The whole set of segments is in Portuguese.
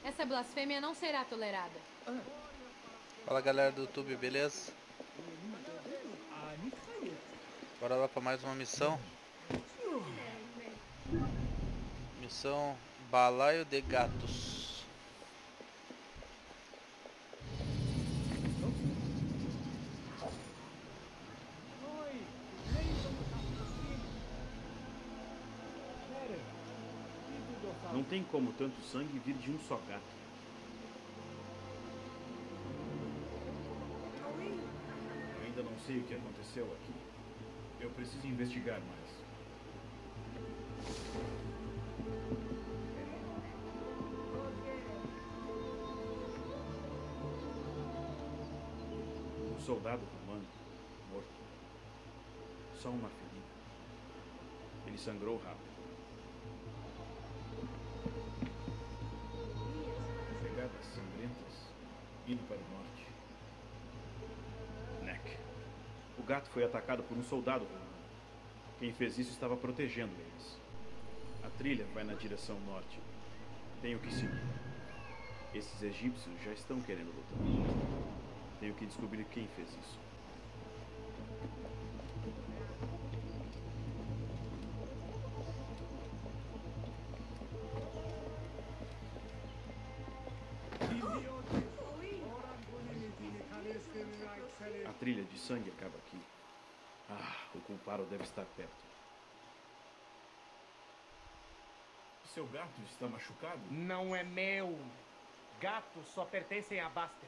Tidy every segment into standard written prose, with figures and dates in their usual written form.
Essa blasfêmia não será tolerada. Fala galera do YouTube, beleza? Bora lá para mais uma missão. Missão Balaio de Gatos. Não tem como tanto sangue vir de um só gato. Eu ainda não sei o que aconteceu aqui. Eu preciso investigar mais. Um soldado romano morto. Só uma ferida. Ele sangrou rápido. Pegadas sangrentas indo para o norte. Neck. O gato foi atacado por um soldado romano. Quem fez isso estava protegendo eles. A trilha vai na direção norte. Tenho que seguir. Esses egípcios já estão querendo lutar. Tenho que descobrir quem fez isso. A trilha de sangue acaba aqui. O culpado deve estar perto. Seu gato está machucado? Não é meu. Gatos só pertencem a Baster.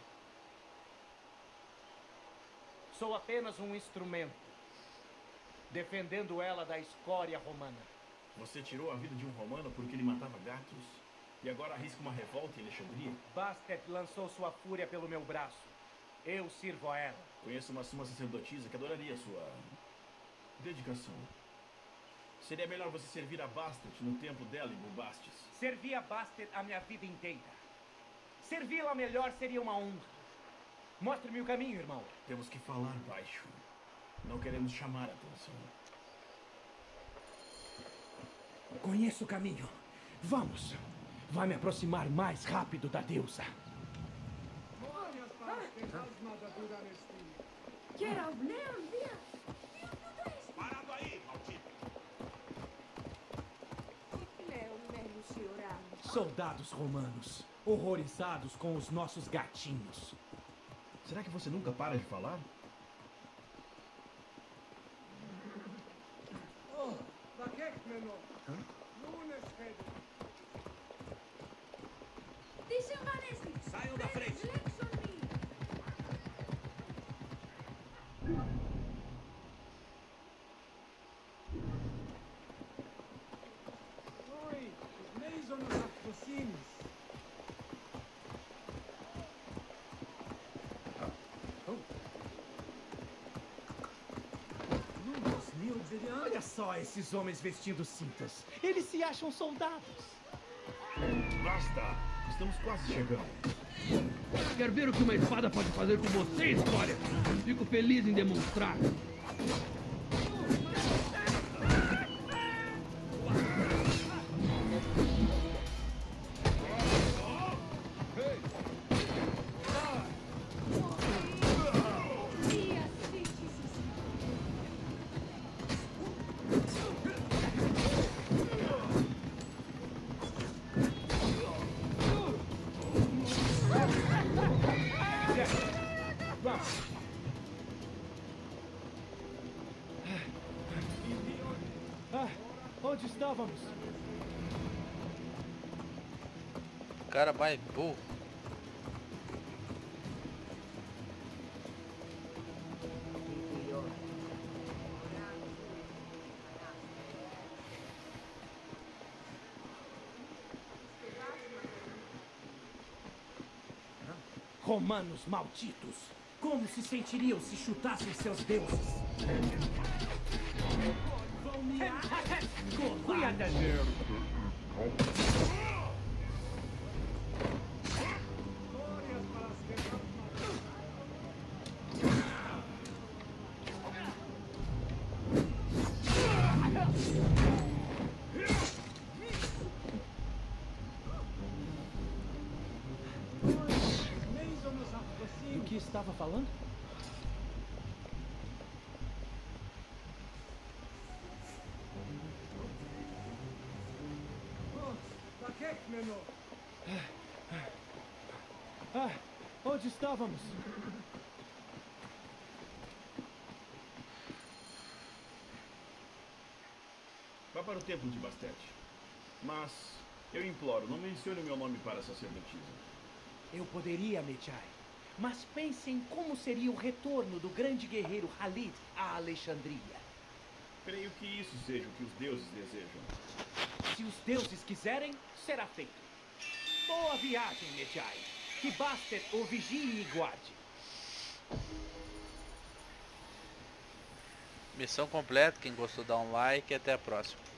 Sou apenas um instrumento, defendendo ela da escória romana. Você tirou a vida de um romano porque ele matava gatos? E agora arrisca uma revolta em Alexandria? Baster lançou sua fúria pelo meu braço. Eu sirvo a ela. Conheço uma suma sacerdotisa que adoraria sua dedicação. Seria melhor você servir a Bastet no templo dela em Bubastes. Servi a Baster a minha vida inteira. Servi-la melhor seria uma honra. Mostre-me o caminho, irmão. Temos que falar baixo. Não queremos chamar a atenção. Conheço o caminho. Vamos. Vai me aproximar mais rápido da deusa. Parado aí, maldito! Soldados romanos, horrorizados com os nossos gatinhos. Será que você nunca para de falar? Saiam da frente! Olha só esses homens vestindo cintas. Eles se acham soldados. Basta! Estamos quase chegando. Quer ver o que uma espada pode fazer com você, história? Fico feliz em demonstrar. Onde estávamos? Cara mais burro. Romanos malditos! Como se sentiriam se chutassem seus deuses? Vão me covarde! Do que estava falando? Onde estávamos? Vá para o templo de Bastet. Mas, eu imploro, não mencione o meu nome para a sacerdotisa. Eu poderia, Medjay. Mas pense em como seria o retorno do grande guerreiro Khalid a Alexandria. Creio que isso seja o que os deuses desejam. Se os deuses quiserem, será feito. Boa viagem, Medjay. Que Bastet o vigie e guarde. Missão completa. Quem gostou dá um like e até a próxima.